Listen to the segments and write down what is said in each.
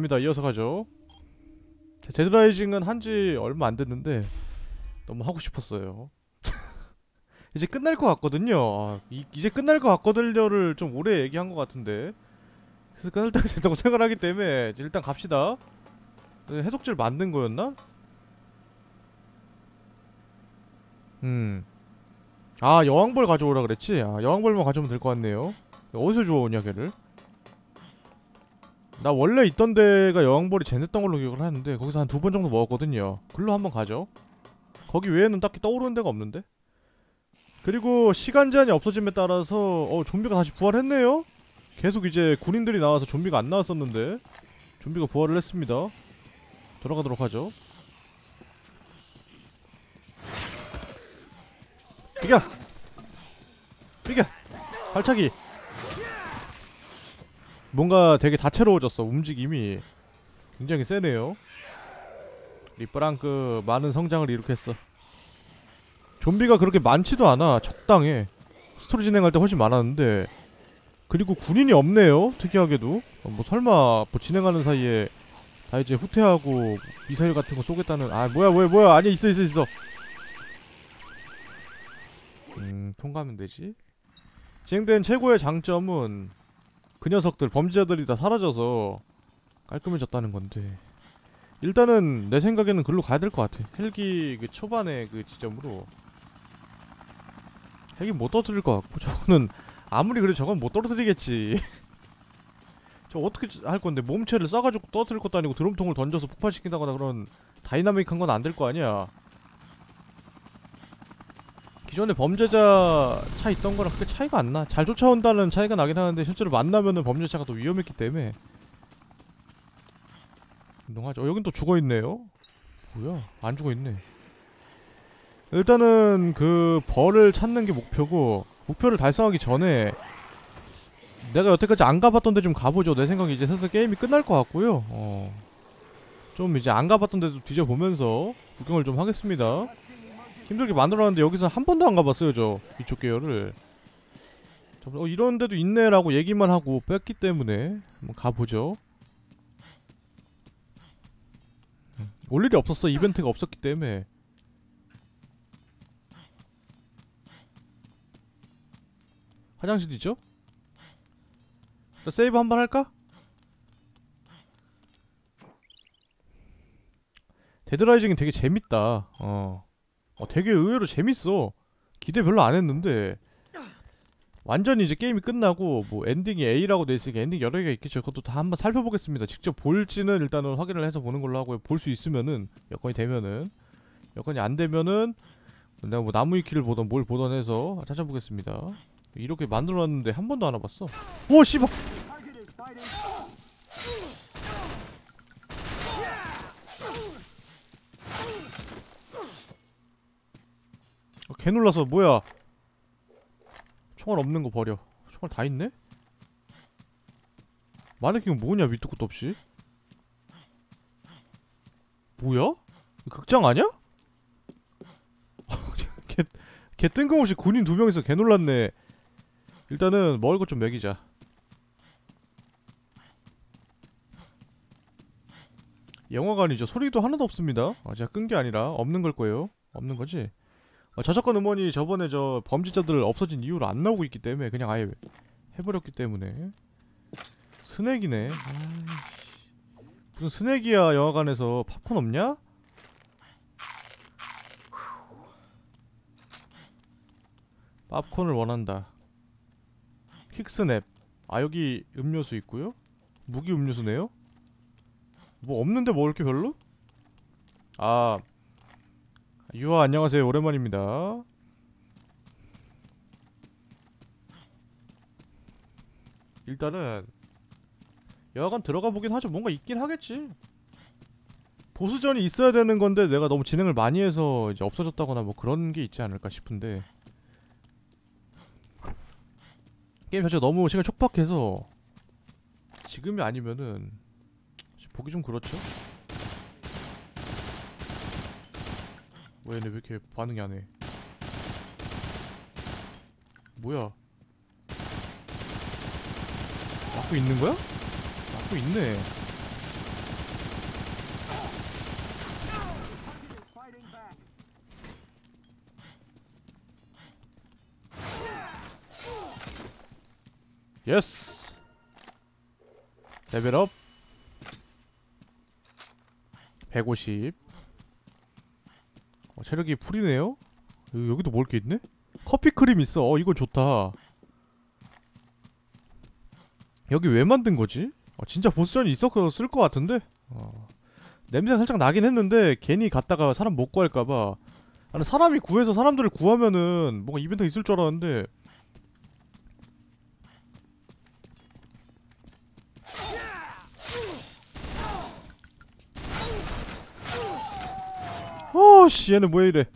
갑니다. 이어서 가죠. 데드라이징은 한지 얼마 안 됐는데 너무 하고 싶었어요. 이제 끝날 것 같거든요. 이제 끝날 것 같거든요를 좀 오래 얘기한 것 같은데, 그래서 끝날 때가 된다고 생각하기 때문에 일단 갑시다. 해독질 만든 거였나? 여왕벌 가져오라 그랬지? 여왕벌만 가져오면 될 것 같네요. 어디서 주워오냐 걔를? 나 원래 있던 데가 여왕벌이 젠했던 걸로 기억을 하는데 거기서 한 2번 정도 먹었거든요. 글로 한번 가죠. 거기 외에는 딱히 떠오르는 데가 없는데? 그리고 시간 제한이 없어짐에 따라서 좀비가 다시 부활했네요? 계속 이제 군인들이 나와서 좀비가 안 나왔었는데 좀비가 부활을 했습니다. 돌아가도록 하죠. 비켜! 비켜! 발차기! 뭔가 되게 다채로워졌어. 움직임이 굉장히 세네요. 리프랑크 많은 성장을 이룩했어. 좀비가 그렇게 많지도 않아. 적당해. 스토리 진행할 때 훨씬 많았는데, 그리고 군인이 없네요. 특이하게도. 뭐 설마 뭐 진행하는 사이에 다 이제 후퇴하고 미사일 같은 거 쏘겠다는. 뭐야 아니 있어. 통과하면 되지. 진행된 최고의 장점은 그 녀석들 범죄자들이 다 사라져서 깔끔해졌다는 건데, 일단은 내 생각에는 글로 가야 될 것 같아. 헬기 그 초반에 그 지점으로. 헬기 못 떨어뜨릴 것 같고, 저거는 아무리 그래도 저건 못 떨어뜨리겠지. 저 어떻게 할 건데, 몸체를 쏴가지고 떨어뜨릴 것도 아니고 드럼통을 던져서 폭발시킨다거나 그런 다이나믹한 건 안 될 거 아니야. 기존에 범죄자 차 있던 거랑 크게 차이가 안 나. 잘 쫓아온다는 차이가 나긴 하는데 실제로 만나면은 범죄자가 더 위험했기 때문에 운동하죠. 여긴 또 죽어있네요. 뭐야? 안 죽어있네. 일단은 그 벌을 찾는 게 목표고, 목표를 달성하기 전에 내가 여태까지 안 가봤던 데 좀 가보죠. 내 생각에 이제 슬슬 게임이 끝날 것 같고요. 좀 이제 안 가봤던 데도 뒤져보면서 구경을 좀 하겠습니다. 힘들게 만들어놨는데 여기서 한 번도 안 가봤어요. 저 이쪽 계열을. 이런 데도 있네 라고 얘기만 하고 뺐기 때문에 한번 가보죠. 올 일이 없었어. 이벤트가 없었기 때문에. 화장실이죠? 세이브 한번 할까? 데드라이징이 되게 재밌다. 되게 의외로 재밌어. 기대 별로 안 했는데 완전히 이제 게임이 끝나고 뭐 엔딩이 A라고 돼있으니까 엔딩 여러 개가 있겠죠. 그것도 다 한번 살펴보겠습니다. 직접 볼지는 일단은 확인을 해서 보는 걸로 하고요. 볼 수 있으면은, 여건이 되면은. 여건이 안 되면은 내가 뭐 나무위키를 보던 뭘 보던 해서 찾아보겠습니다. 이렇게 만들어놨는데 한 번도 안 와봤어. 오 씨발! 개 놀라서. 뭐야? 총알 없는 거 버려. 총알 다 있네? 마네킹은 뭐냐, 밑도 끝도 없이. 뭐야? 극장 아냐? 개 뜬금없이 군인 2명이서 개 놀랐네. 일단은 먹을 것 좀 먹이자. 영화관이죠. 소리도 하나도 없습니다. 제가 끈 게 아니라 없는 걸 거예요. 없는 거지? 저작권 음원이 저번에 저 범죄자들 없어진 이후로 안 나오고 있기 때문에 그냥 아예 해버렸기 때문에. 스낵이네. 무슨 스낵이야. 영화관에서 팝콘 없냐? 팝콘을 원한다. 퀵스냅. 여기 음료수 있고요. 무기 음료수네요. 뭐 없는데 뭐 이렇게 별로? 유아 안녕하세요. 오랜만입니다. 일단은 여하간 들어가 보긴 하죠. 뭔가 있긴 하겠지. 보스전이 있어야 되는 건데 내가 너무 진행을 많이 해서 이제 없어졌다거나 뭐 그런 게 있지 않을까 싶은데, 게임 자체가 너무 시간이 촉박해서 지금이 아니면은 보기 좀 그렇죠? 왜 얘네 왜 이렇게 반응이 안 해? 뭐야? 막고 있는 거야? 막고 있네. 예스. 레벨업 150. 체력이 풀이네요. 여기도 먹을 게 있네? 커피 크림 있어. 이거 좋다. 여기 왜 만든 거지? 진짜 보스전이 있었어 쓸 것 같은데? 냄새가 살짝 나긴 했는데 괜히 갔다가 사람 못 구할까봐. 아니 사람이 구해서 사람들을 구하면은 뭔가 이벤트 있을 줄 알았는데. 씨 얘는 뭐야 이래.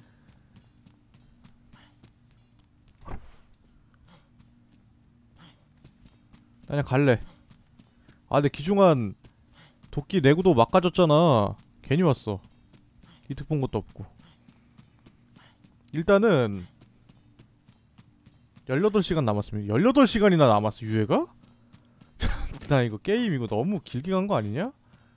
나 그냥 갈래. 근데 기중한 도끼 내구도 막 가졌잖아. 괜히 왔어. 이득 본 것도 없고. 일단은 18시간 남았습니다. 18시간이나 남았어 유해가? 나 이거 게임 이거 너무 길게 간 거 아니냐?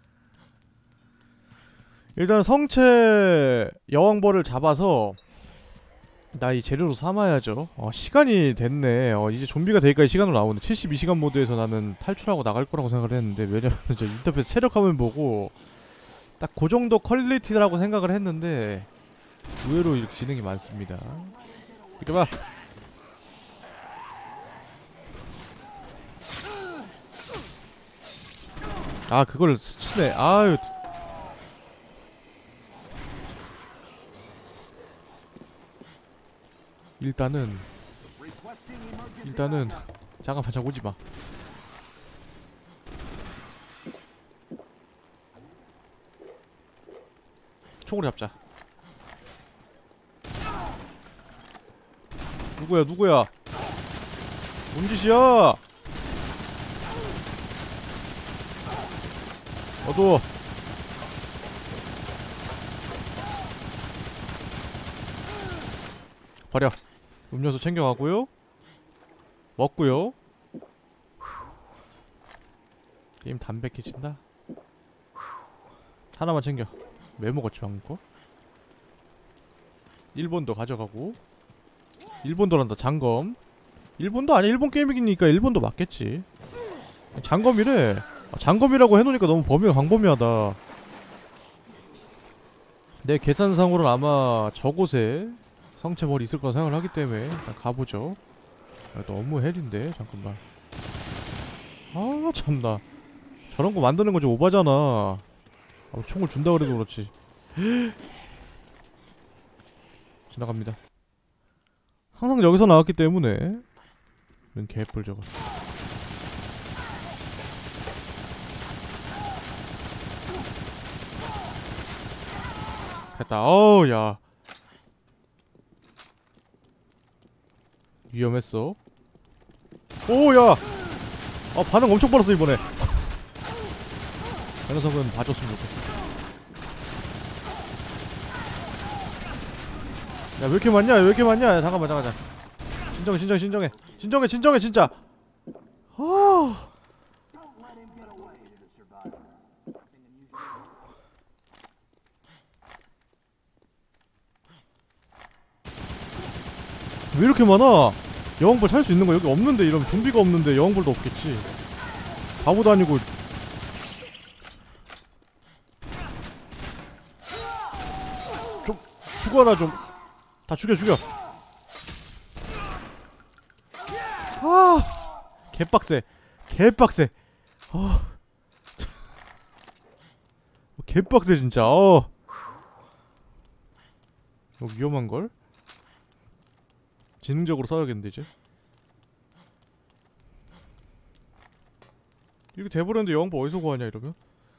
일단 성체 여왕벌을 잡아서 나 이 재료로 삼아야죠. 시간이 됐네. 이제 좀비가 되기까지 시간으로 나오네. 72시간 모드에서 나는 탈출하고 나갈 거라고 생각을 했는데, 왜냐면 저 인터페이스 체력화면 보고 딱 그 정도 퀄리티라고 생각을 했는데 의외로 이렇게 진행이 많습니다. 이리 봐. 그걸 치네. 아유. 일단은 잠깐만 자꾸 오지마. 총으로 잡자. 누구야 뭔 짓이야. 어두워. 버려. 음료수 챙겨가고요. 먹고요. 게임 담백해진다. 하나만 챙겨. 왜 먹었지 방금 거? 1번도 가져가고. 1번도란다. 장검. 1번도 아니야. 일본 게임이니까 1번도 맞겠지. 장검이래. 장검이라고 해놓으니까 너무 범위가 광범위하다. 내 계산상으로는 아마 저곳에 성체벌이 있을 거라 생각을 하기 때문에 일단 가보죠. 너무 헬인데? 잠깐만. 참나. 저런 거 만드는 거 좀 오바잖아. 총을 준다 그래도 그렇지. 지나갑니다. 항상 여기서 나왔기 때문에. 이런 개뿔 저거. 됐다. 야. 위험했어. 야. 반응 엄청 빨랐어 이번에. 저 녀석은 봐줬으면 좋겠어. 야 왜 이렇게 많냐? 왜 이렇게 많냐? 잠깐만. 진정해 진짜. 왜 이렇게 많아? 여왕벌 살 수 있는 거 여기 없는데. 이러면 좀비가 없는데 여왕벌도 없겠지. 바보도 아니고. 좀 죽어라 좀. 다 죽여. 개빡세. 개빡세 진짜. 이거 위험한걸? 지능적으로 싸워야겠는데 이제. 이렇게 돼버렸는데 여왕벌 어디서 구하냐 이러면?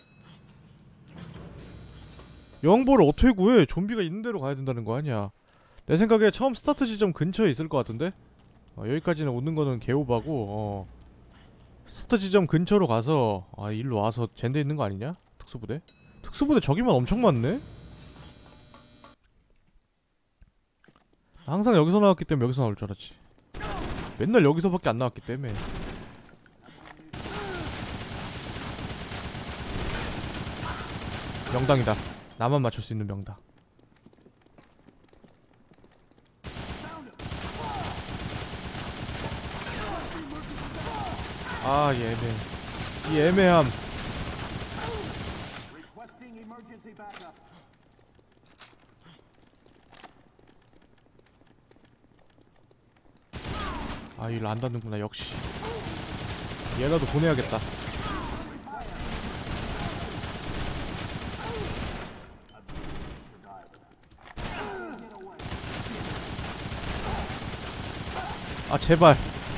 여왕벌을 어떻게 구해? 좀비가 있는 데로 가야 된다는 거 아니야. 내 생각에 처음 스타트 지점 근처에 있을 것 같은데? 여기까지는 오는 거는 개오바고. 스타트 지점 근처로 가서 일로 와서 젠데 있는 거 아니냐? 특수부대 저기만 엄청 많네? 항상 여기서 나왔기 때문에 여기서 나올 줄 알았지. 맨날 여기서밖에 안 나왔기 때문에. 명당이다. 나만 맞출 수 있는 명당. 아, 이 애매함. 아, 이걸 안 닿는구나. 역시 얘라도 보내야겠다. 아, 제발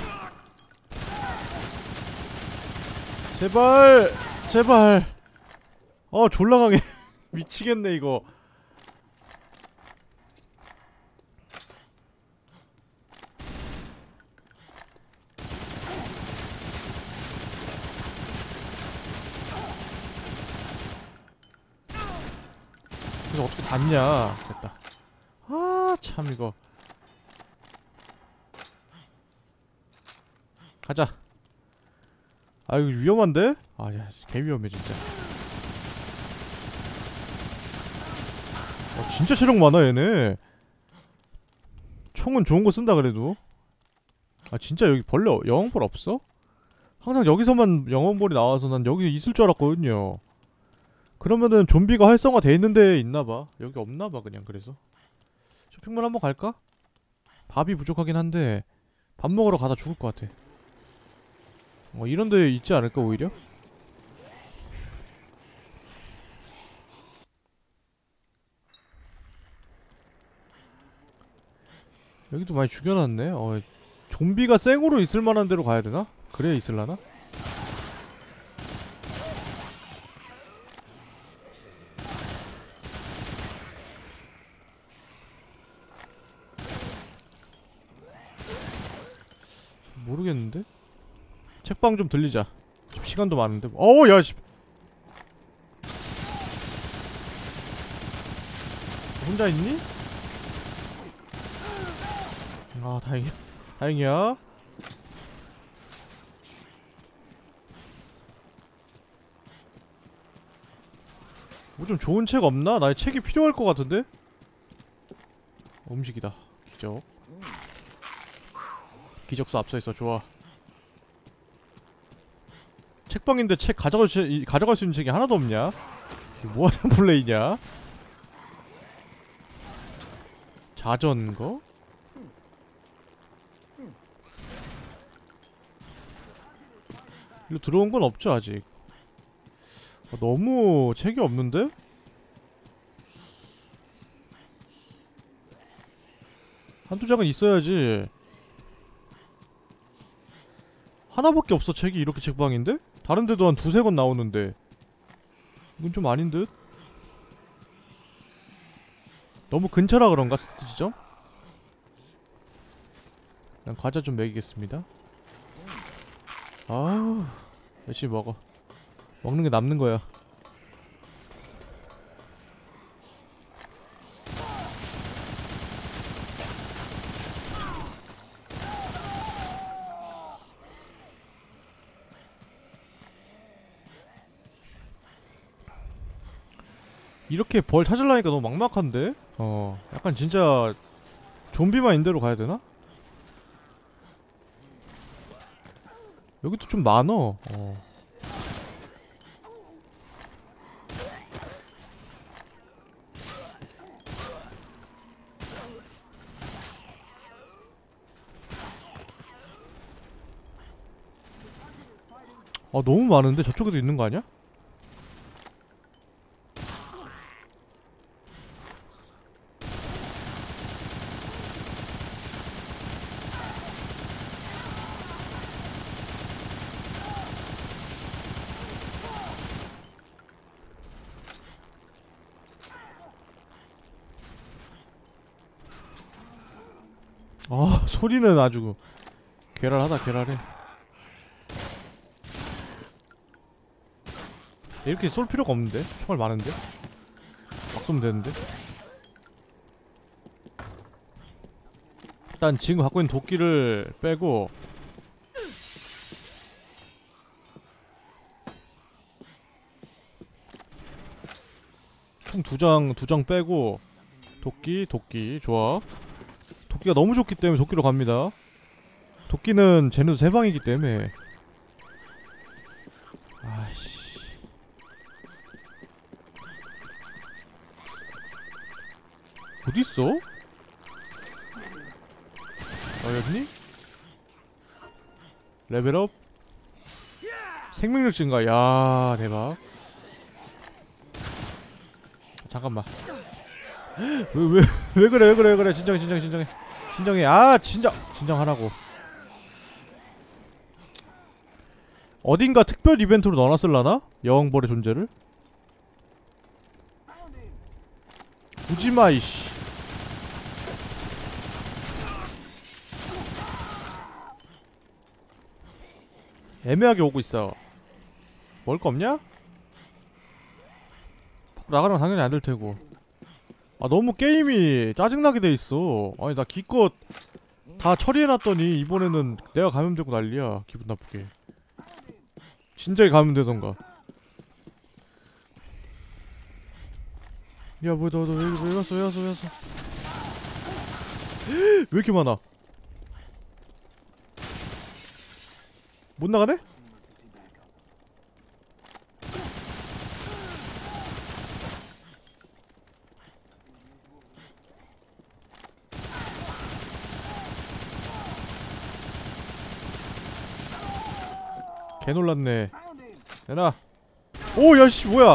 제발 제발. 졸라 강해. 미치겠네 이거. 그래서 어떻게 닿냐. 됐다. 아, 참 이거. 가자. 아, 이거 위험한데? 아, 야, 개 위험해 진짜. 진짜 체력 많아 얘네. 총은 좋은 거 쓴다 그래도. 아, 진짜 여기 벌레 영웅벌 없어? 항상 여기서만 영웅벌이 나와서 난 여기 있을 줄 알았거든요. 그러면은 좀비가 활성화 돼 있는 데에 있나봐. 여기 없나봐 그냥. 그래서 쇼핑몰 한번 갈까? 밥이 부족하긴 한데 밥 먹으러 가다 죽을 것 같아. 이런 데 있지 않을까 오히려? 여기도 많이 죽여놨네. 좀비가 생으로 있을 만한 데로 가야 되나? 그래야 있을라나? 모르겠는데? 책방 좀 들리자. 지금 시간도 많은데. 야, 씨. 혼자 있니? 아, 다행이야. 다행이야. 뭐 좀 좋은 책 없나? 나 책이 필요할 것 같은데? 음식이다. 기적. 기적수 앞서있어. 좋아. 책방인데 책 가져갈 수 있는 책이 하나도 없냐? 뭐하는 플레이냐? 자전거? 이거 들어온 건 없죠 아직. 너무 책이 없는데? 한두 장은 있어야지. 하나밖에 없어 책이. 이렇게 책방인데? 다른 데도 한 두세 권 나오는데 이건 좀 아닌 듯? 너무 근처라 그런가 스트 지점? 난 과자 좀 먹이겠습니다. 아우, 열심히 먹어. 먹는 게 남는 거야. 이렇게 벌 찾으려니까 너무 막막한데? 약간 진짜 좀비만 인대로 가야 되나? 여기도 좀 많어. 너무 많은데? 저쪽에도 있는 거 아니야? 소리는 아주 괴랄하다. 괴랄해. 이렇게 쏠 필요가 없는데? 총알 많은데? 막 쏘면 되는데? 일단 지금 갖고 있는 도끼를 빼고 총 두 장 빼고 도끼 좋아. 도끼가 너무 좋기 때문에 도끼로 갑니다. 도끼는 쟤네도 세 방이기 때문에 아이씨. 어딨어? 어였니? 레벨업? 생명력 증가. 야, 대박. 잠깐만. 왜 그래. 진정해. 아, 진정하라고. 어딘가 특별 이벤트로 넣어놨을라나? 여왕벌의 존재를? 오지마, 이씨. 애매하게 오고 있어. 먹을 거 없냐? 나가면 당연히 안 될 테고. 아, 너무 게임이 짜증나게 돼 있어. 아니, 나 기껏 다 처리해놨더니 이번에는 내가 감염되고 난리야. 기분 나쁘게. 진작에 감염되던가. 야, 뭐야, 너 왜 왔어? 왜 이렇게 많아? 못 나가네? 개 놀랐네. 내놔. 오, 야씨, 뭐야?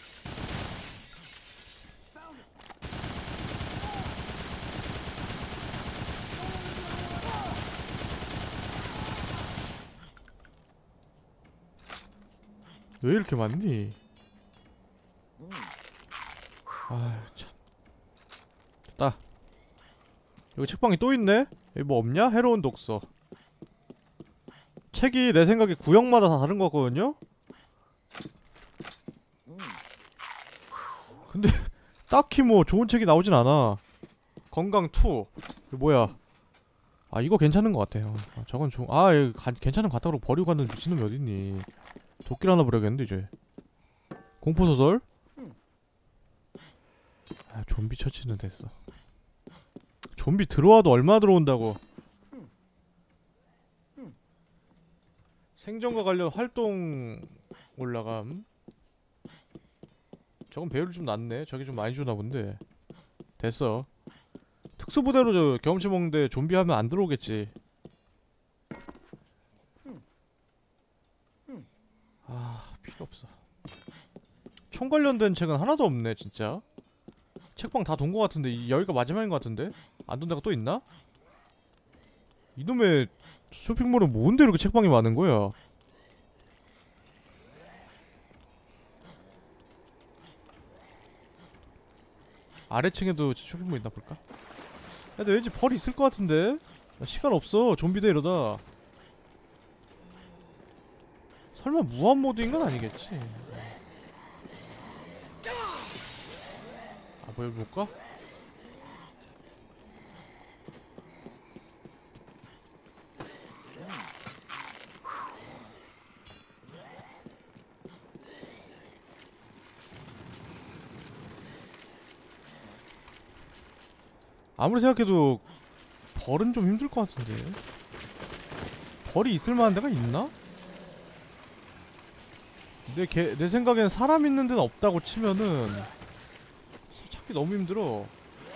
왜 이렇게 많니? 아휴, 참. 됐다. 여기 책방이 또 있네? 여기 뭐 없냐? 해로운 독서. 책이 내 생각에 구역마다 다 다른 것 같거든요? 근데 딱히 뭐 좋은 책이 나오진 않아. 건강 2. 이거 뭐야? 아, 이거 괜찮은 것 같아요. 아, 저건 좀 괜찮은 것 같다고 버리고 가는 미친놈이 어딨니? 도끼를 하나 버려야겠는데 이제. 공포소설? 아, 좀비 처치는 됐어. 좀비 들어와도 얼마 들어온다고. 생존과 관련 활동 올라감. 저건 배율이 좀 낮네. 저게 좀 많이 주나 본데. 됐어. 특수부대로 저 경험치 먹는데 좀비 하면 안 들어오겠지. 아, 필요 없어. 총 관련된 책은 하나도 없네, 진짜. 책방 다 돈 거 같은데, 여기가 마지막인 거 같은데? 안 돈 데가 또 있나? 이놈의 쇼핑몰은 뭔데 이렇게 책방이 많은 거야? 아래층에도 쇼핑몰 있나 볼까? 야, 근데 왠지 벌이 있을 것 같은데? 나 시간 없어. 좀비대 이러다. 설마 무한 모드인 건 아니겠지? 아, 뭐 여기 볼까? 아무리 생각해도 벌은 좀 힘들 것 같은데. 벌이 있을 만한 데가 있나? 내 생각엔 사람 있는 데는 없다고 치면은 찾기 너무 힘들어.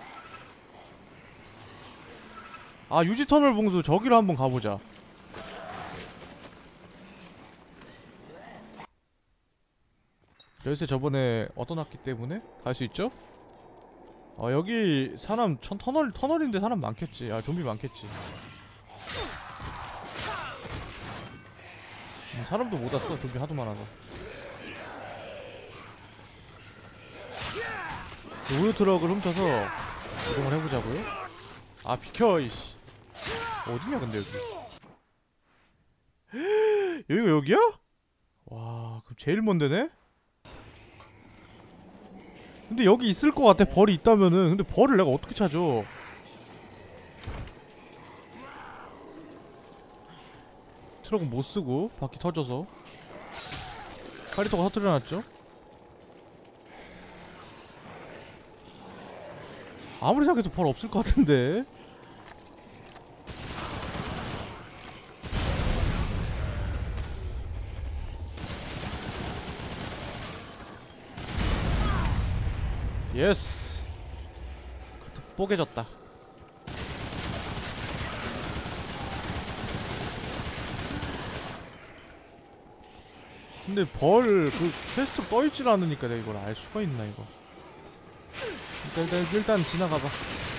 아, 유지터널 봉수 저기로 한번 가보자. 열쇠 저번에 얻어놨기 때문에 갈 수 있죠? 아, 여기 사람 터널인데 사람 많겠지. 아, 좀비 많겠지. 사람도 못 왔어. 좀비 하도 많아서. 우유 트럭을 훔쳐서 이동을 해보자고요? 아, 비켜 이씨. 어디냐 근데 여기. 여기가 여기야? 와, 그럼 제일 먼 데네? 근데 여기 있을 것 같아. 벌이 있다면은. 근데 벌을 내가 어떻게 찾아? 트럭은 못쓰고 바퀴 터져서 카리토가 터뜨려놨죠? 아무리 생각해도 벌 없을 것 같은데. 예스. 카트 뽀개졌다. 근데 그 퀘스트 떠있질 않으니까 내가 이걸 알 수가 있나 이거. 일단 지나가봐.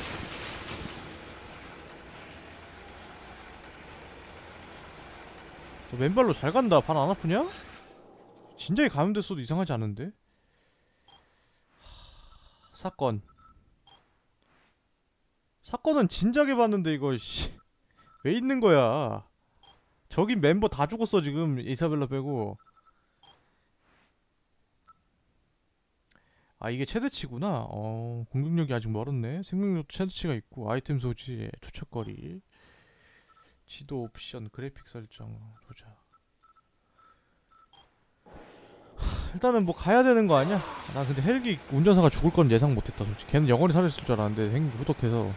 너 맨발로 잘 간다. 발 안 아프냐? 진작에 감염됐어도 이상하지 않은데? 사건은 진작에 봤는데 이거 씨. 왜 있는 거야? 저기 멤버 다 죽었어 지금. 이사벨라 빼고. 아 이게 최대치구나. 공격력이 아직 멀었네. 생명력도 최대치가 있고 아이템 소지, 투척거리, 지도 옵션, 그래픽 설정 보자. 일단은 뭐 가야 되는 거 아니야? 나 근데 헬기 운전사가 죽을 건 예상 못했다 솔직히. 걔는 영원히 살아있을 줄 알았는데 생긴 게 후덕해서.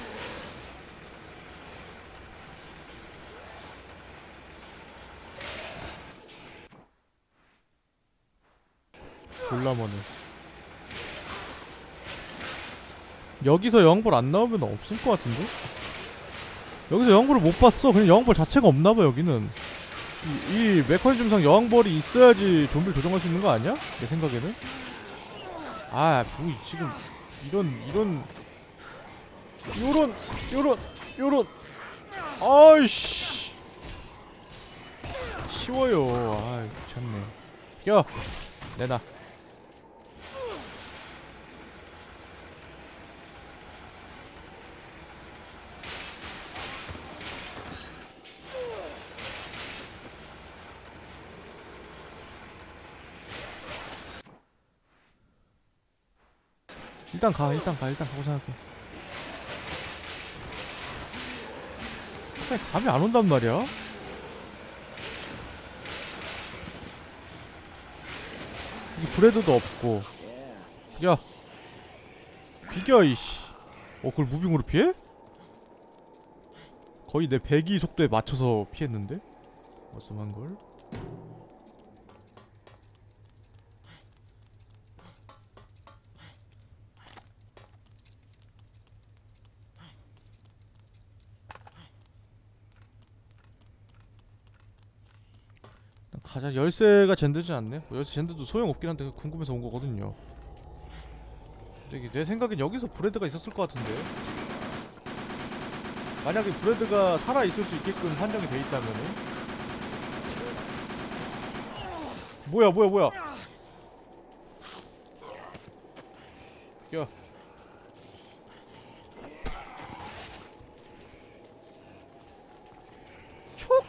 졸라 머네. 여기서 여왕벌 안 나오면 없을 것 같은데? 여기서 여왕벌을 못 봤어. 그냥 여왕벌 자체가 없나봐 여기는. 이 메커니즘상 여왕벌이 있어야지 좀비를 조정할 수 있는 거 아니야? 내 생각에는. 아, 뭐 지금 이런 요런 아이씨 쉬워요. 아이 귀찮네. 껴 내놔. 일단 가고 생각해. 일단 감이 안 온단 말이야. 이 브레드도 없고. 야 비겨 이씨. 그걸 무빙으로 피해? 거의 내 배기 속도에 맞춰서 피했는데? 어썸한걸? 가자. 열쇠가 젠드지 않네? 뭐 열쇠 젠드도 소용없긴 한데 궁금해서 온 거거든요. 근데 이게 내 생각엔 여기서 브레드가 있었을 것 같은데? 만약에 브레드가 살아있을 수 있게끔 판정이 돼 있다면은? 뭐야 야 촉!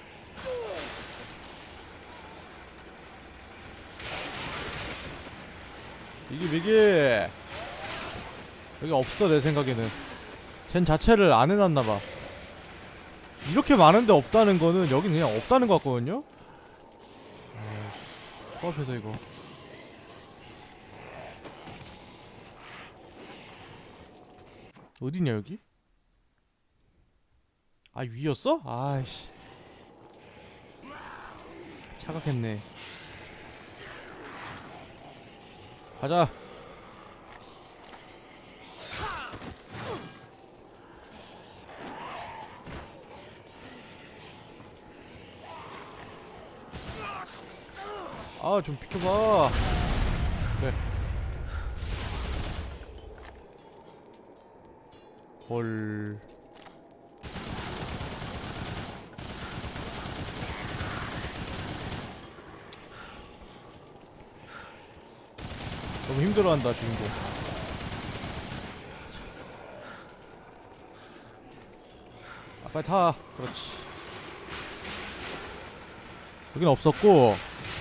이게 여기 없어 내 생각에는. 젠 자체를 안 해놨나봐. 이렇게 많은데 없다는 거는 여긴 그냥 없다는 거 같거든요? 코앞에서 이거 어디냐 여기? 아 위였어? 아이씨 착각했네. 가자. 아 좀 비켜봐. 그래. 헐. 너무 힘들어한다 주인공. 아 빨리 타. 그렇지. 여긴 없었고.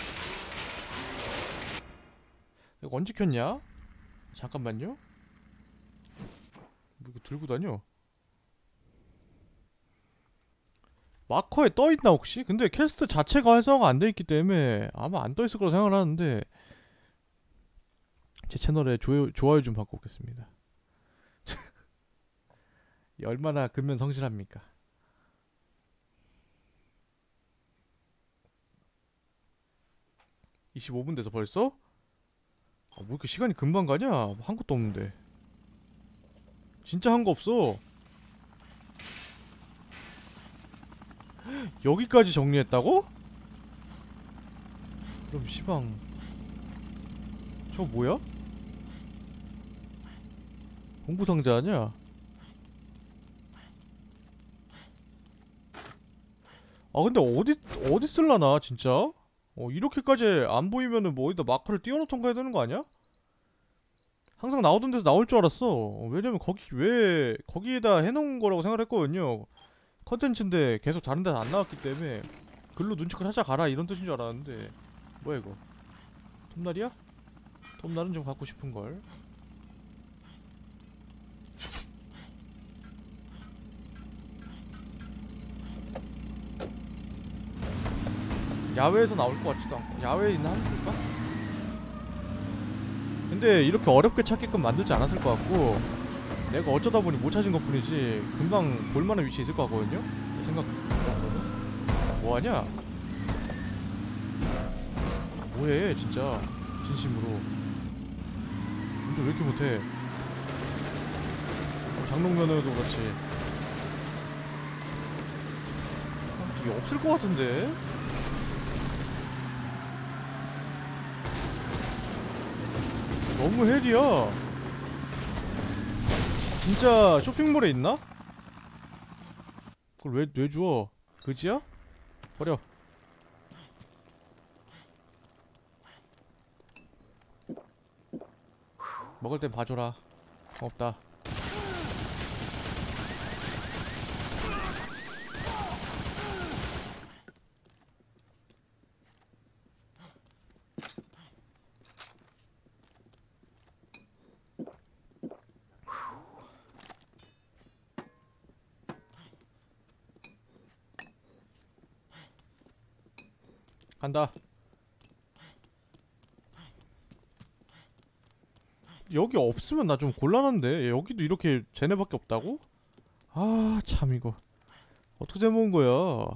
이거 언제 켰냐? 잠깐만요. 뭐 이거 들고 다녀? 마커에 떠있나 혹시? 근데 캐스트 자체가 활성화가 안 돼있기 때문에 아마 안 떠있을 거라 생각을 하는데 제 채널에 좋아요 좀 받고 오겠습니다. 얼마나 근면 성실합니까? 25분 돼서 벌써? 뭐 이렇게 시간이 금방 가냐? 한 것도 없는데. 진짜 한 거 없어. 여기까지 정리했다고? 그럼 시방 저거 뭐야? 공부상자 아니야? 아 근데 어디 쓸라나 진짜? 이렇게까지 안 보이면은 뭐 어디다 마커를 띄워놓던가 해야 되는 거 아니야? 항상 나오던 데서 나올 줄 알았어. 왜냐면 왜 거기에다 해놓은 거라고 생각했거든요. 컨텐츠인데 계속 다른 데서 안 나왔기 때문에 글로 눈치껏 찾아가라 이런 뜻인 줄 알았는데. 뭐야 이거? 톱날이야? 톱날은 좀 갖고 싶은걸. 야외에서 나올 것 같지도 않고. 야외에 있나 한줄까? 근데 이렇게 어렵게 찾게끔 만들지 않았을 것 같고, 내가 어쩌다 보니 못 찾은 것 뿐이지 금방 볼만한 위치에 있을 것 같거든요? 생각보다는. 뭐하냐? 뭐해 진짜 진심으로. 운전 왜 이렇게 못해? 장롱면허도 그렇지. 이게 없을 것 같은데? 너무 헬이야. 진짜 쇼핑몰에 있나? 그걸 왜 주워? 그지야? 버려. 먹을 땐 봐줘라. 없다. 간다. 여기 없으면 나 좀 곤란한데. 여기도 이렇게 쟤네밖에 없다고? 아 참 이거 어떻게 돼 먹은 거야.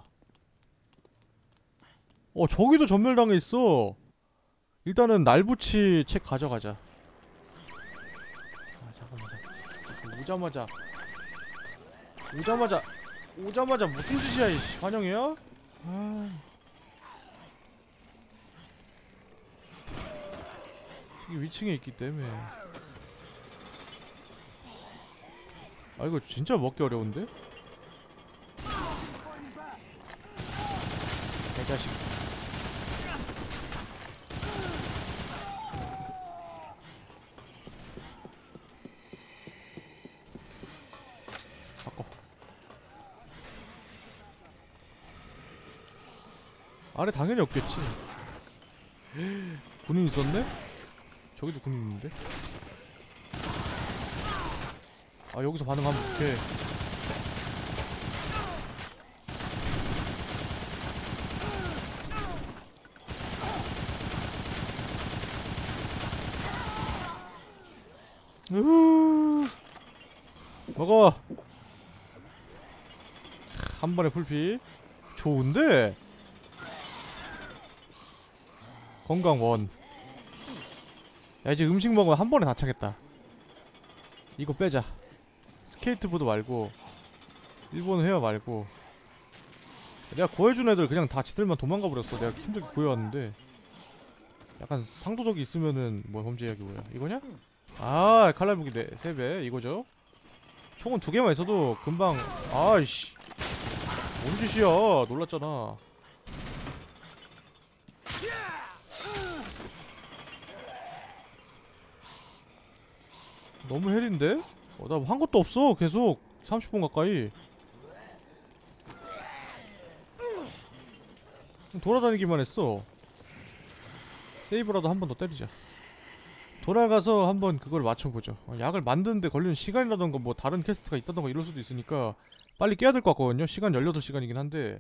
저기도 전멸당해 있어. 일단은 날붙이 책 가져가자. 아 잠깐만. 오자마자 무슨 짓이야 이씨. 환영이야? 아 이게 위층에 있기 때문에. 아 이거 진짜 먹기 어려운데? 개자식. 바꿔. 아래 당연히 없겠지. 군인 있었네? 저기도 군인 있는데? 아 여기서 반응하면 어떡해. 먹어. 한 번에 풀피. 좋은데? 건강 원. 야 이제 음식 먹으면 한 번에 다 차겠다. 이거 빼자. 스케이트보드 말고 일본 헤어 말고. 내가 구해준 애들 그냥 다 지들만 도망가 버렸어. 내가 힘들게 구해왔는데. 약간 상도덕이 있으면은 뭐 범죄약이 뭐야. 이거냐? 아 칼날무기 3배 이거죠? 총은 2개만 있어도 금방. 아이씨 뭔 짓이야. 놀랐잖아. 너무 헬인데? 나 한 것도 없어. 계속 30분 가까이 돌아다니기만 했어. 세이브라도 한 번 더 때리자. 돌아가서 한번 그걸 맞춰보죠. 약을 만드는데 걸리는 시간이라던가 뭐 다른 퀘스트가 있다던가 이럴 수도 있으니까 빨리 깨야 될 것 같거든요. 시간 18시간이긴 한데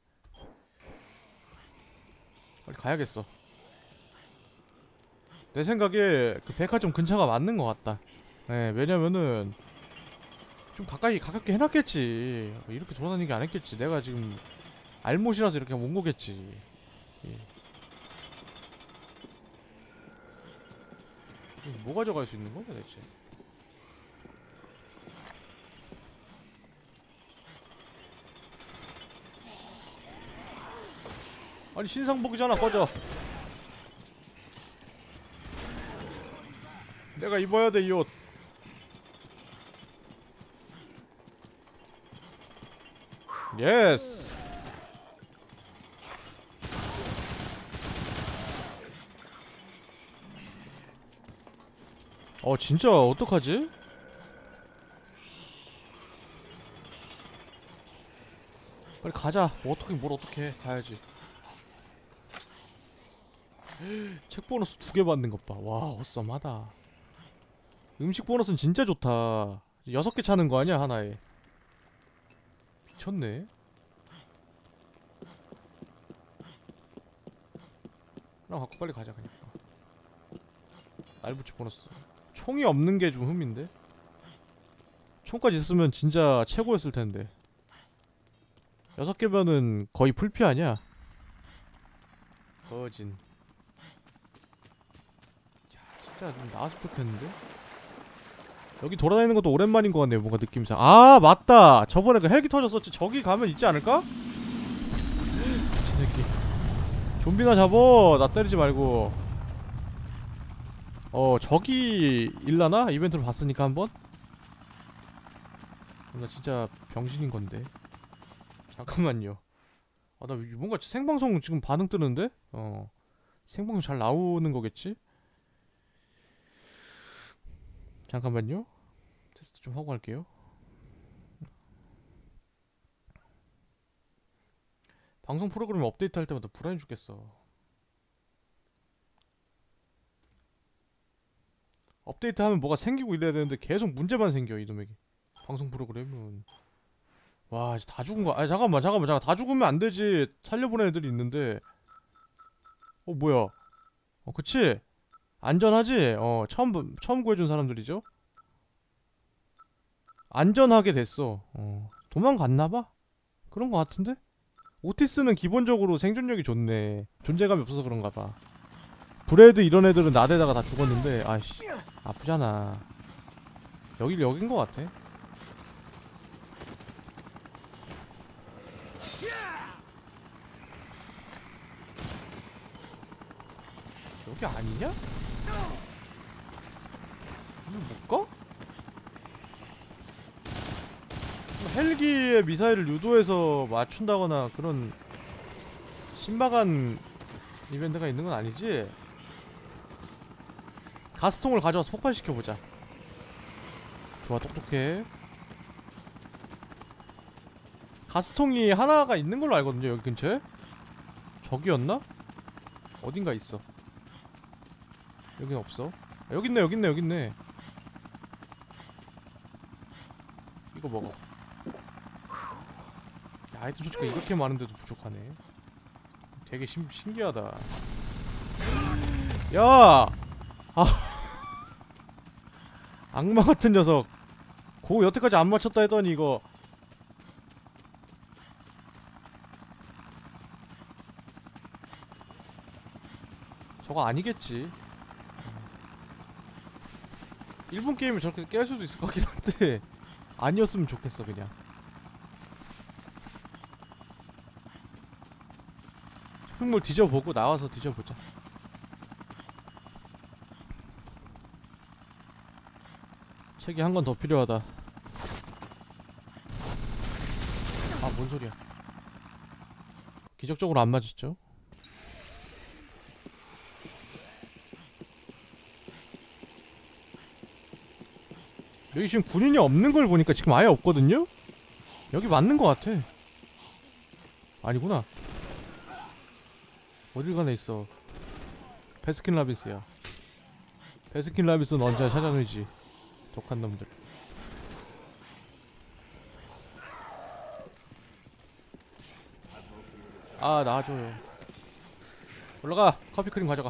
빨리 가야겠어. 내 생각에 그 백화점 근처가 맞는 것 같다. 네, 왜냐면은 좀 가깝게 해놨겠지. 이렇게 돌아다니게 안 했겠지. 내가 지금 알못이라서 이렇게 온 거겠지. 예. 뭐 가져갈 수 있는 거야 대체? 아니 신상복이잖아. 꺼져. 내가 입어야 돼 이 옷. 예스. 진짜 어떡하지? 빨리 가자. 뭘 어떻게 해. 가야지. 책 보너스 2개 받는 것 봐. 와, 어썸하다. 음식 보너스는 진짜 좋다. 6개 차는 거 아니야, 하나에. 미쳤네. 하나 갖고 빨리 가자, 그냥. 날붙이 보너스. 총이 없는 게 좀 흠인데? 총까지 있으면 진짜 최고였을 텐데. 6개면은 거의 풀피 아니야? 거진. 야, 진짜 좀 나왔으면 좋겠는데? 여기 돌아다니는 것도 오랜만인 것 같네요, 뭔가 느낌상. 아, 맞다! 저번에 그 헬기 터졌었지. 저기 가면 있지 않을까? 미친 새끼. 좀비나 잡어! 나 때리지 말고. 저기 일라나? 이벤트를 봤으니까 한번? 나 진짜 병신인 건데. 잠깐만요. 나 뭔가 생방송 지금 반응 뜨는데? 생방송 잘 나오는 거겠지? 잠깐만요. 테스트 좀 하고 갈게요. 방송 프로그램 업데이트 할 때마다 불안해 죽겠어. 업데이트 하면 뭐가 생기고 이래야 되는데 계속 문제만 생겨, 이놈에게. 방송 프로그램은. 와, 이제 다 죽은 거야. 아니, 잠깐만. 다 죽으면 안 되지. 살려보낸 애들이 있는데. 뭐야. 그치? 안전하지? 처음 구해준 사람들이죠? 안전하게 됐어. 도망갔나봐? 그런 거 같은데? 오티스는 기본적으로 생존력이 좋네. 존재감이 없어서 그런가봐. 브레드 이런 애들은 나대다가 다 죽었는데, 아이씨. 아프잖아. 여긴 거 같아. 여기 아니냐? 이거 못 가? 헬기에 미사일을 유도해서 맞춘다거나 그런 신박한 이벤트가 있는 건 아니지? 가스통을 가져와서 폭발시켜보자. 좋아, 똑똑해. 가스통이 하나가 있는 걸로 알거든요, 여기 근처에? 저기였나? 어딘가 있어. 여긴 없어. 여기 있네. 이거 먹어. 야, 아이템 솔직히 이렇게 많은데도 부족하네. 되게 신기하다. 야! 악마 같은 녀석. 여태까지 안 맞췄다 했더니 이거. 저거 아니겠지. 일본 게임을 저렇게 깰 수도 있을 것 같긴 한데 아니었으면 좋겠어. 그냥 쇼핑몰 뒤져보고 나와서 뒤져보자. 책이 한 권 더 필요하다. 뭔 소리야. 기적적으로 안 맞았죠? 여기 지금 군인이 없는 걸 보니까 지금 아예 없거든요? 여기 맞는 것 같아. 아니구나. 어딜 가나 있어. 베스킨라빈스야. 베스킨라빈스는 언제나 찾아내지. 독한 놈들. 놔줘요. 올라가. 커피크림 가져가.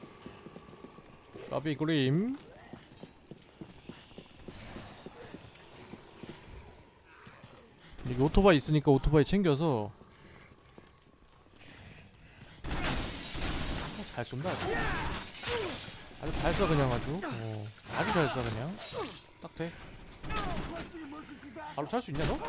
커피크림. 여기 오토바이 있으니까 오토바이 챙겨서. 잘 쏜다. 잘 써 그냥 아주. 아주 잘 써 그냥. 딱 돼. 바로 찰 수 있냐 너?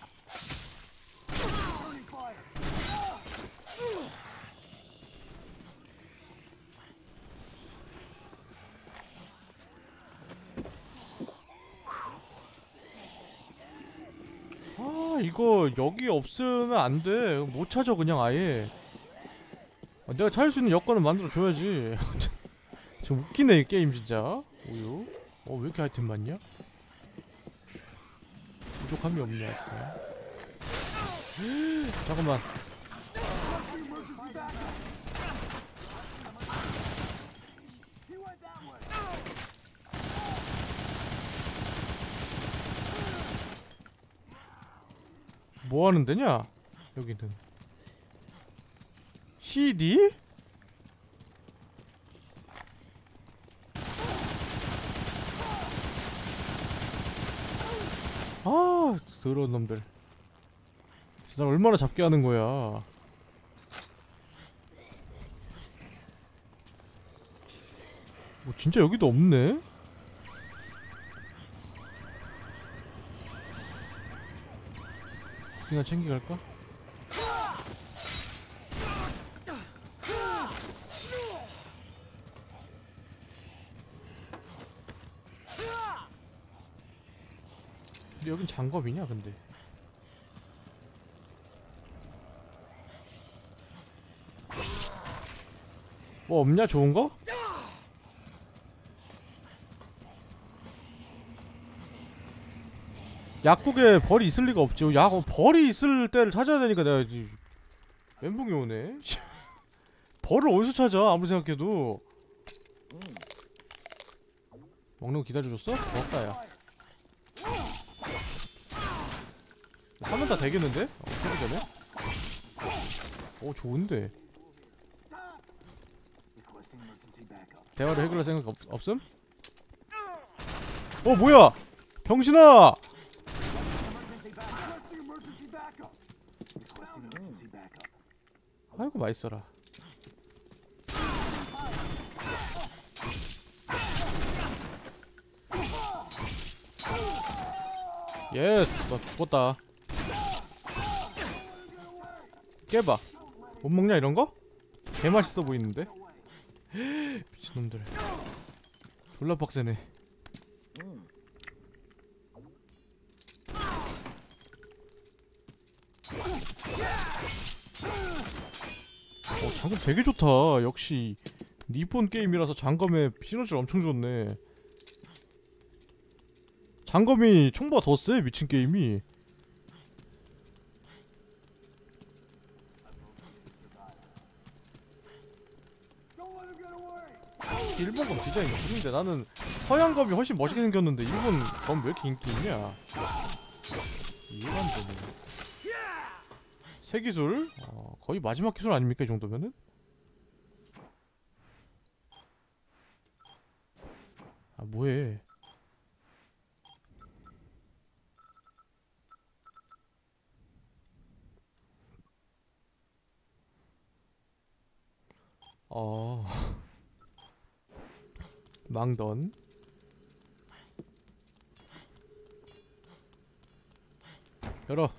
아 이거 여기 없으면 안 돼. 못 찾아 그냥 아예. 내가 찾을 수 있는 여건을 만들어 줘야지. 좀 웃기네 이 게임 진짜. 우유. 왜 이렇게 아이템 많냐? 부족함이 없냐 진짜. 잠깐만. 뭐 하는 데냐? 여기는 CD? 아, 더러운 놈들. 날 얼마나 잡게 하는 거야. 뭐 진짜 여기도 없네? 그냥 챙겨갈까? 근데 여긴 장검이냐 근데. 뭐 없냐 좋은 거? 약국에 벌이 있을 리가 없지. 벌이 있을 때를 찾아야 되니까 내가 이제 멘붕이 오네. 벌을 어디서 찾아 아무리 생각해도. 먹는 거 기다려줬어? 고맙다 야. 하면 다 되겠는데? 소리 되네? 오 좋은데. 대화를 해결할 생각 없음? 뭐야! 병신아! 아이고 맛있어라. 예스! 나 죽었다. 깨봐. 못 먹냐 이런거? 개맛있어 보이는데? 미친놈들. 졸라 빡세네. 장검 되게 좋다. 역시 니폰 게임이라서 장검에 시너지를 엄청 좋네. 장검이 총보다 더 세, 미친 게임이. 일본검 디자인이 구린데 나는 서양검이 훨씬 멋있게 생겼는데 일본 검 왜 이렇게 인기 있냐? 이해가 안 되네. 새 기술? 거의 마지막 기술 아닙니까 이 정도면은? 아 뭐해? 망던. 열어.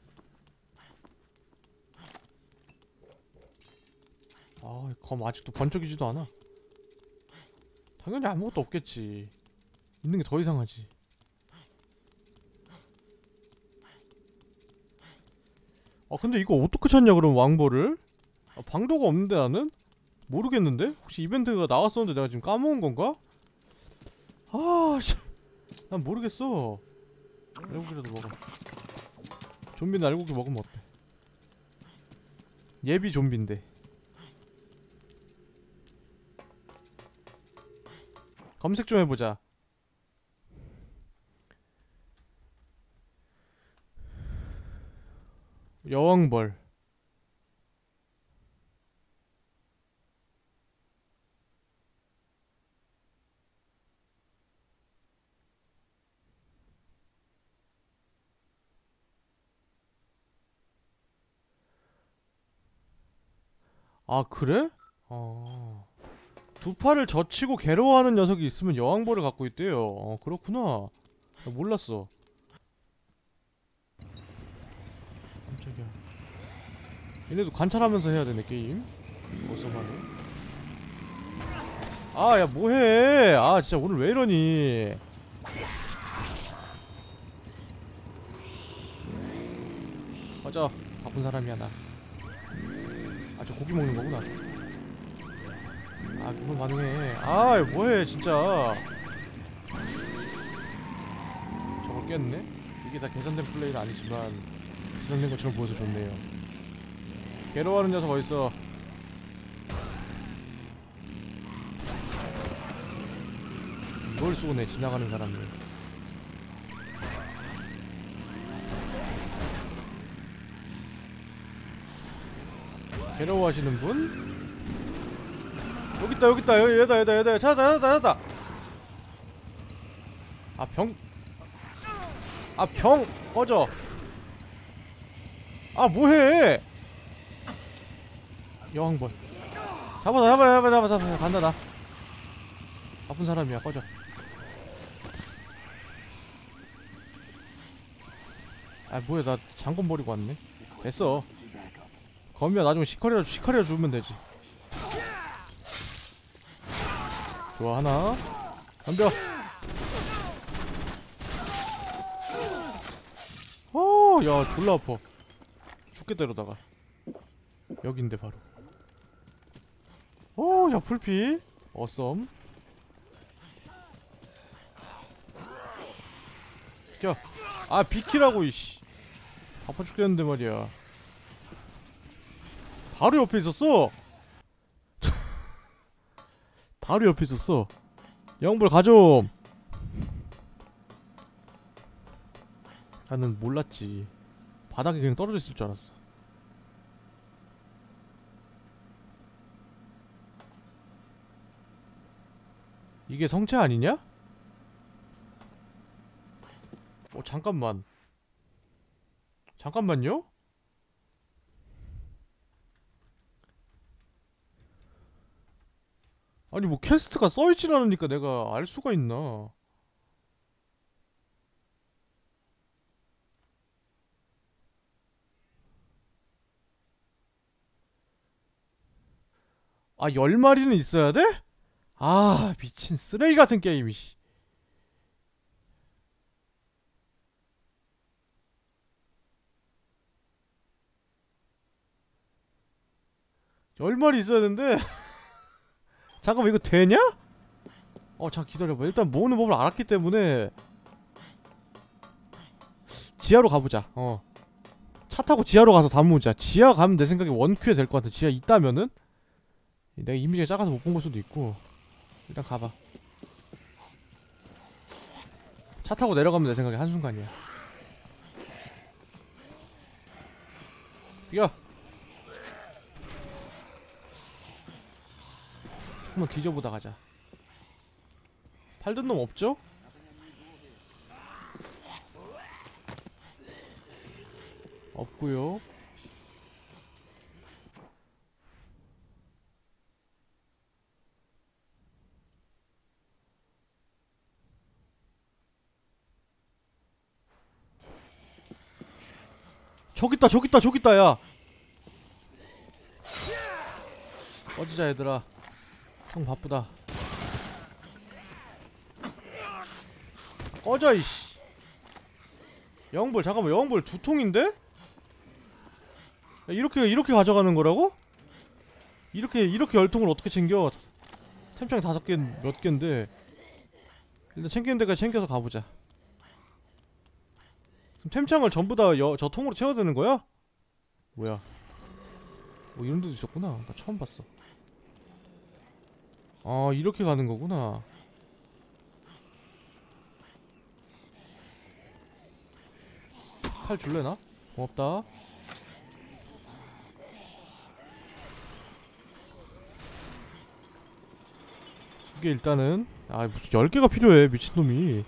검 아직도 번쩍이지도 않아. 당연히 아무것도 없겠지. 있는 게 더 이상하지. 근데 이거 어떻게 찾냐 그럼 왕벌을? 방도가 없는데 나는? 모르겠는데? 혹시 이벤트가 나왔었는데 내가 지금 까먹은 건가? 난 모르겠어. 알고기라도 먹어. 좀비는 알고기 먹으면 어때? 예비 좀비인데. 검색 좀 해보자. 여왕벌. 아 그래? 두 팔을 젖히고 괴로워하는 녀석이 있으면 여왕벌을 갖고 있대요. 그렇구나. 나 몰랐어. 깜짝이야. 얘네도 관찰하면서 해야 되네 게임. 어서만해. 아, 야 뭐해. 아 진짜 오늘 왜 이러니. 맞아. 바쁜 사람이야 나. 아, 저 고기 먹는 거구나. 아, 그만 반응해. 아, 뭐해 진짜. 저걸 깼네? 이게 다 계산된 플레이는 아니지만 계산된 것처럼 보여서 좋네요. 괴로워하는 녀석 어딨어. 이걸 쏘네, 지나가는 사람들. 괴로워하시는 분? 여깄다 여깄다. 얘다 찾았다. 아, 병. 아, 병 꺼져. 아, 뭐해. 여왕벌 잡아. 간다 나. 아픈 사람이야. 꺼져. 아, 뭐야. 나 장검 버리고 왔네. 됐어. 거미야 나중에 시카리라 주면 되지. 좋아. 하나 덤벼. 야 졸라 아파. 죽겠다 이러다가. 여긴데 바로. 야 풀피 어썸. 비켜. 아, 비키라고 이씨. 아파 죽겠는데 말이야. 바로 옆에 있었어. 바로 옆에 있었어. 영불 가좀. 나는 몰랐지. 바닥에 그냥 떨어져 있을 줄 알았어. 이게 성체 아니냐? 잠깐만. 잠깐만요? 아니 뭐 퀘스트가 써있질 않으니까 내가 알 수가 있나. 아, 10마리는 있어야 돼? 아, 미친 쓰레기 같은 게임이 씨. 10마리 있어야 되는데. 잠깐만, 이거 되냐? 잠깐 기다려봐. 일단 모으는 법을 알았기 때문에 지하로 가보자. 차 타고 지하로 가서 다 모으자. 지하 가면 내 생각에 원큐에 될 것 같아. 지하 있다면은. 내가 이미지가 작아서 못 본 걸 수도 있고. 일단 가봐. 차 타고 내려가면 내 생각에 한순간이야. 뛰어. 한번 뒤져보다 가자. 팔든 놈 없죠? 없구요. 저기 있다 야. 꺼지자 얘들아. 형 바쁘다. 꺼져 이씨. 영불 잠깐만. 영불 2통인데? 야, 이렇게 가져가는 거라고? 이렇게 10통을 어떻게 챙겨? 템창 5개 몇 갠데. 일단 챙기는 데까지 챙겨서 가보자. 그럼 템창을 전부 다 저 통으로 채워야 되는 거야? 뭐야? 뭐 이런 데도 있었구나. 나 처음 봤어. 아, 이렇게 가는 거구나. 칼 줄래나? 고맙다. 이게 일단은 무슨 10개가 필요해 미친놈이.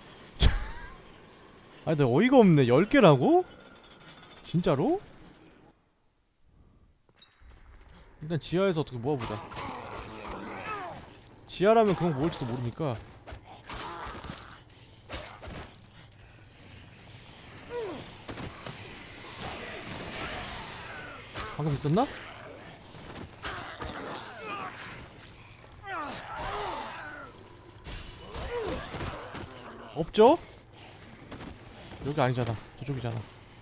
아니 나 어이가 없네. 10개라고? 진짜로? 일단 지하에서 어떻게 모아보자. 지하라면 그건 모을지도 모르니까. 방금 있었나? 없죠? 여기 아니잖아. 저쪽이잖아.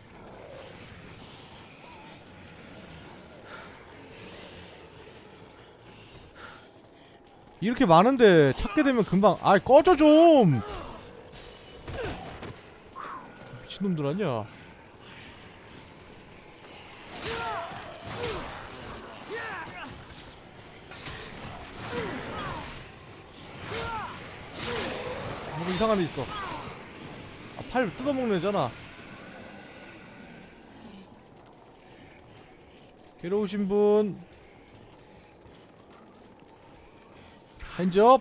이렇게 많은데 찾게 되면 금방. 아이 꺼져 좀! 미친놈들 아니야. 뭐 이상한 애 있어. 아, 팔 뜯어먹는 애잖아. 괴로우신 분 핸즈업.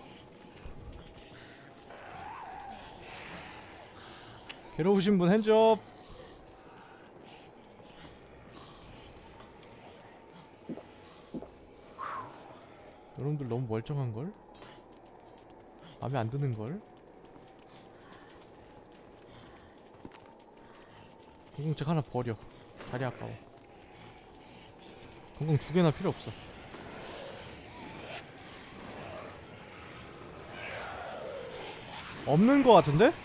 괴로우신 분 핸즈업. 여러분들 너무 멀쩡한걸? 맘에 안 드는걸? 공공책 하나 버려. 자리 아까워. 공공 2개나 필요 없어. 없는 거 같은데?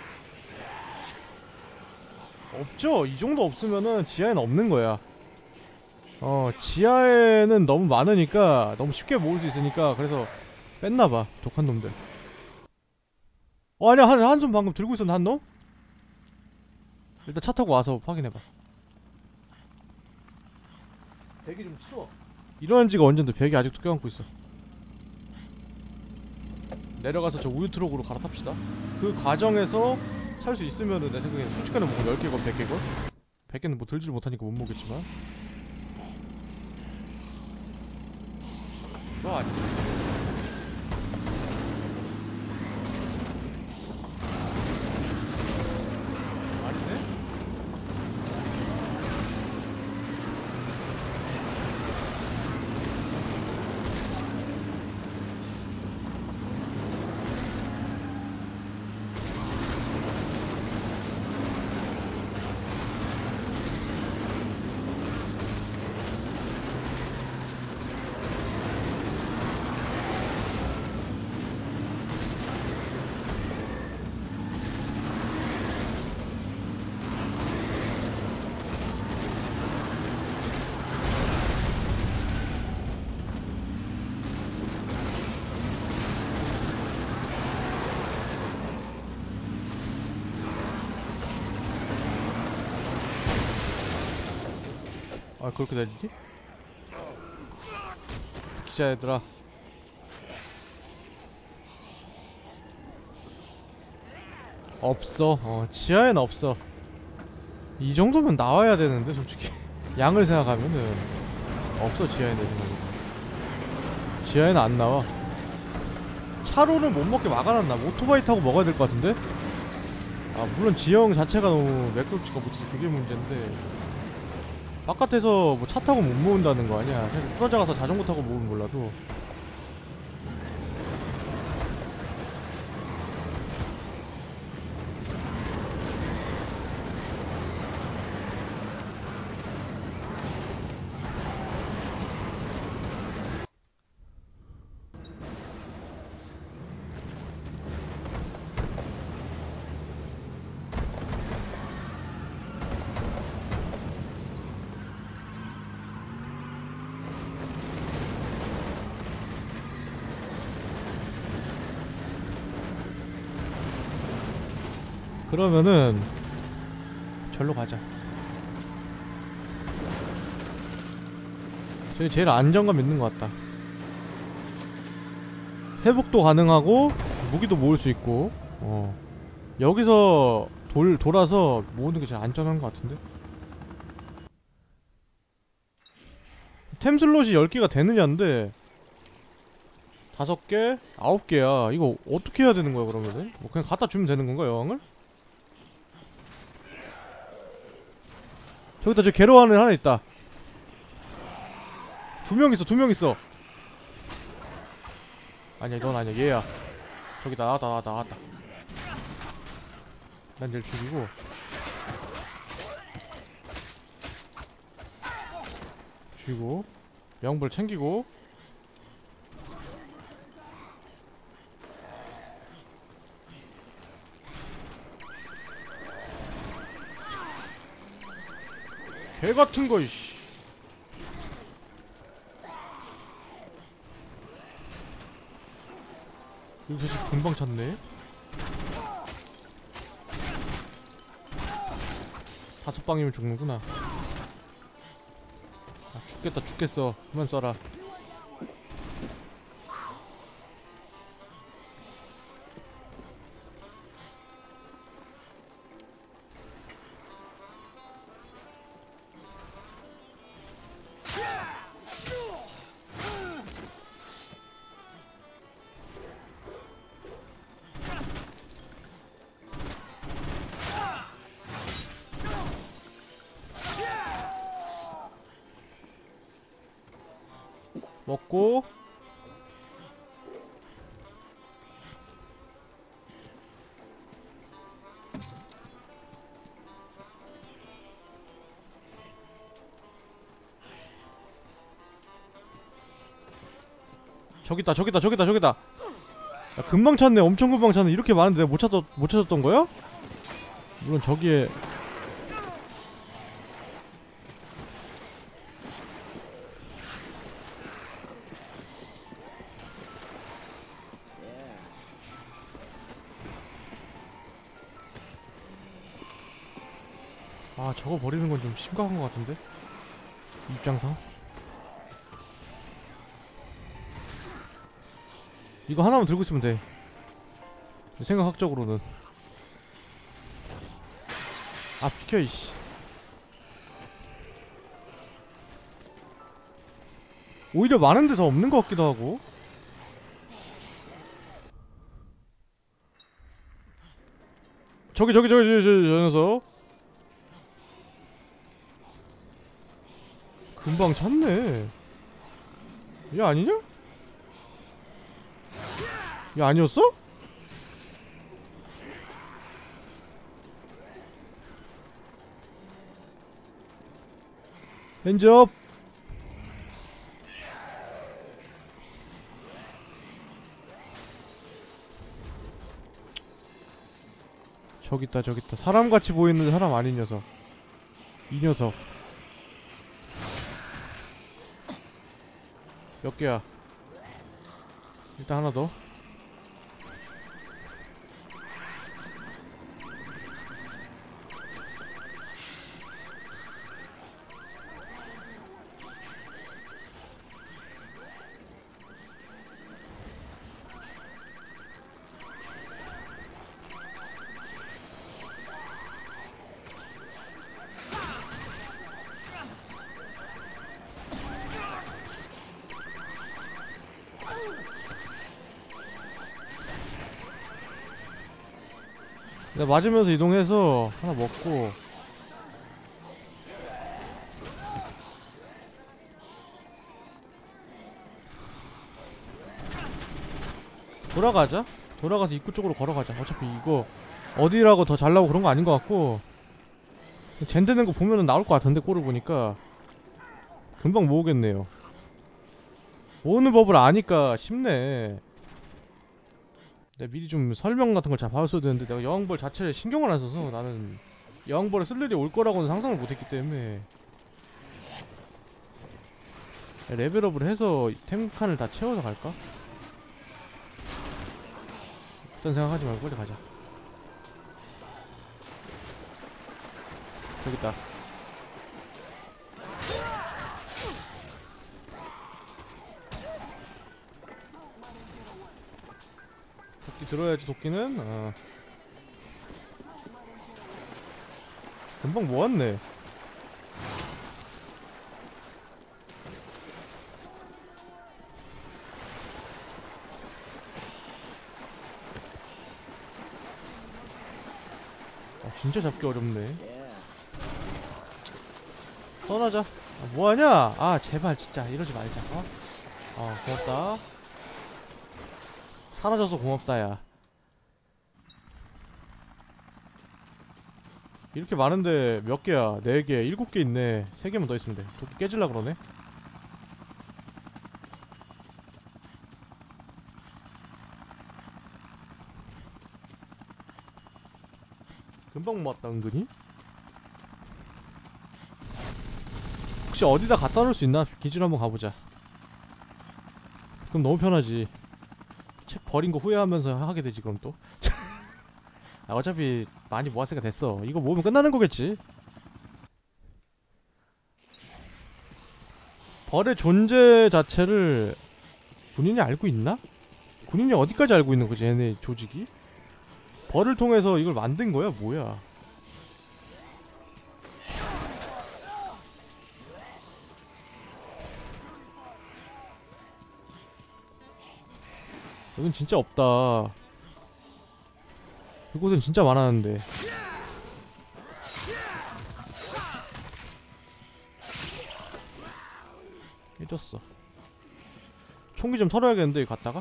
없죠? 이 정도 없으면은 지하에는 없는 거야. 지하에는 너무 많으니까 너무 쉽게 모을 수 있으니까 그래서 뺐나봐. 독한 놈들. 아니야. 한손 방금 들고 있었는데 한 놈? 일단 차 타고 와서 확인해봐. 벽이 좀 치워. 일어난 지가 언젠데 벽이 아직도 껴안고 있어. 내려가서 저 우유 트럭으로 갈아탑시다. 그 과정에서 살 수 있으면은 내 생각에는 솔직히는 뭐 10개건 100개건? 100개는 뭐 들지를 못하니까 못 먹겠지만. 너 아니지? 아니네? 아 그렇게 되지? 기자 얘들아. 없어. 지하엔 없어. 이 정도면 나와야 되는데 솔직히 양을 생각하면은 없어. 지하에 내 생각에 지하에는 안 나와. 차로는 못 먹게 막아놨나? 오토바이 타고 먹어야 될 것 같은데? 아 물론 지형 자체가 너무 매끄럽지가 못해서 그게 문제인데 바깥에서 뭐 차 타고 못 모은다는 거 아니야. 사실 풀어져 가서 자전거 타고 모으면 몰라도. 그러면은 절로 가자. 저기 제일 안정감 있는 것 같다. 회복도 가능하고 무기도 모을 수 있고. 여기서 돌아서 모으는 게 제일 안전한 것 같은데. 템 슬롯이 10개가 되느냐인데 5개? 9개야. 이거 어떻게 해야 되는 거야 그러면은? 뭐 그냥 갖다 주면 되는 건가 여왕을? 저기다 저 괴로워하는 하나 있다. 2명 있어. 아니야 넌 아니야 얘야. 저기다 나왔다. 난 얘를 죽이고 명불 챙기고. 개같은 거 이씨. 이거 사실 금방 찼네. 5방이면 죽는구나. 아, 죽겠어. 그만 써라. 먹고 저기다. 야, 금방 찾네. 엄청 금방 찾네. 이렇게 많은데 내가 못 찾았던 거야? 물론 저기에 아 저거 버리는 건 좀 심각한 것 같은데? 입장상? 이거 하나만 들고 있으면 돼. 생각학적으로는. 아 비켜 이씨. 오히려 많은데 더 없는 것 같기도 하고. 저기 저 녀석 금방 찾네. 얘 아니냐? 얘 아니었어? 핸즈업. 저기있다. 사람같이 보이는 사람 아닌 녀석. 이 녀석 몇 개야? 일단 하나 더. 내가 맞으면서 이동해서 하나 먹고. 돌아가서 입구 쪽으로 걸어가자. 어차피 이거 어디라고 더 잘 나오고 그런 거 아닌 것 같고, 젠 되는 거 보면은 나올 것 같은데, 꼴을 보니까 금방 모으겠네요. 모으는 법을 아니까 쉽네. 내가 미리 좀 설명 같은 걸 잘 봐줬어야 되는데, 내가 여왕벌 자체를 신경을 안 써서 나는 여왕벌을 쓸 일이 올 거라고는 상상을 못했기 때문에. 레벨업을 해서 템칸을 다 채워서 갈까? 그딴 생각하지 말고 빨리 가자. 저기있다. 도끼 들어야지. 도끼는 금방 모았네. 진짜 잡기 어렵네. 떠나자. 뭐하냐? 아 제발 진짜 이러지 말자. 고맙다. 사라져서 고맙다 야. 이렇게 많은데 몇 개야? 4개, 7개 있네. 3개만 더 있으면 돼. 도끼 깨질라 그러네. 금방 모았다 은근히. 혹시 어디다 갖다 놓을 수 있나? 기준 한번 가보자. 그럼 너무 편하지. 책 버린 거 후회하면서 하게 되지 그럼 또. 아, 어차피 많이 모았으니까 됐어. 이거 모으면 끝나는 거겠지. 벌의 존재 자체를 군인이 알고 있나? 군인이 어디까지 알고 있는 거지 얘네 조직이? 벌을 통해서 이걸 만든 거야 뭐야? 여긴 진짜 없다. 이곳은 진짜 많았는데. 깨졌어. 총기 좀 털어야겠는데 이거 갔다가?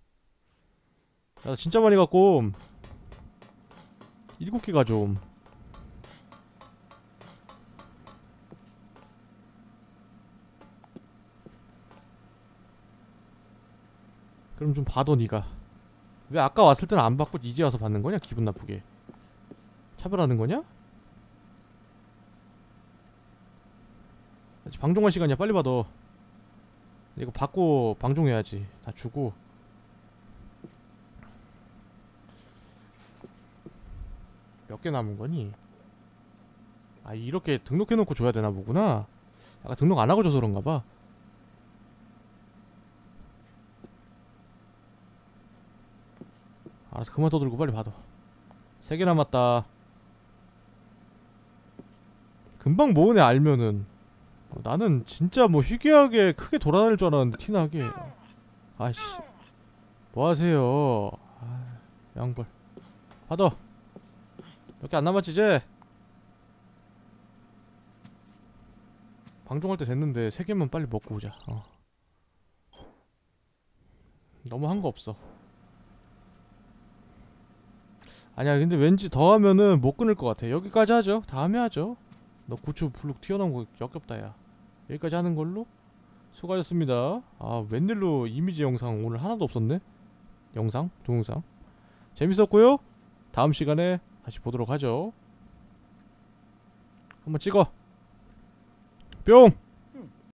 야 진짜 많이 갖고 7개가 좀. 그럼 좀 봐도 니가 왜 아까 왔을 때는 안 받고 이제 와서 받는 거냐? 기분 나쁘게 차별하는 거냐? 아직 방종할 시간이야. 빨리 받아. 이거 받고 방종해야지. 다 주고. 몇 개 남은 거니? 아 이렇게 등록해놓고 줘야 되나 보구나. 아까 등록 안 하고 줘서 그런가 봐. 알았어 그만 떠들고 빨리 받아. 3개 남았다. 금방 모으네 알면은. 나는 진짜 뭐 희귀하게 크게 돌아다닐 줄 알았는데 티나게. 아이씨 뭐하세요. 아, 양벌 받아. 몇 개 안 남았지 이제? 방종할 때 됐는데 3개만 빨리 먹고 오자. 너무 한 거 없어. 아니야 근데 왠지 더 하면은 못 끊을 것 같아. 여기까지 하죠. 다음에 하죠. 너 고추 블룩 튀어나온 거 역겹다 야. 여기까지 하는 걸로? 수고하셨습니다. 아 웬일로 이미지 영상 오늘 하나도 없었네? 영상? 동영상? 재밌었고요. 다음 시간에 다시 보도록 하죠. 한번 찍어. 뿅!